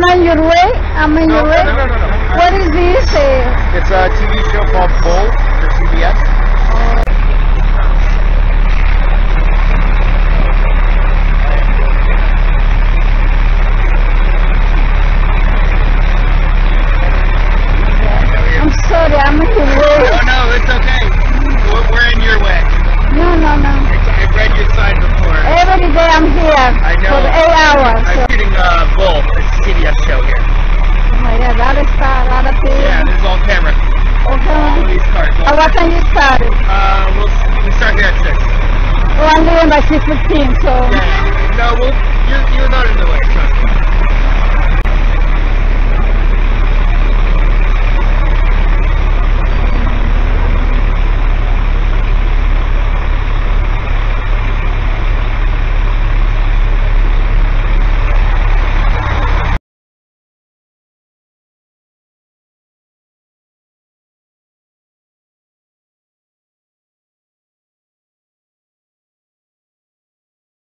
on your way? I'm on your way? No. What is this? It's a TV show called Bull for CBS. I'm sorry, I'm in your way. Oh no, it's okay. We're in your way. No. I've read your sign before. Every day I'm here know. for 8 hours. I'm shooting Bull, a CBS show here. Oh my God, that is a lot of things. Yeah, this is all camera. All Okay. these cars. What time you start? We start here at 6. Oh, I'm leaving by 6:15, so. Yeah. No, you're not in the way, trust me.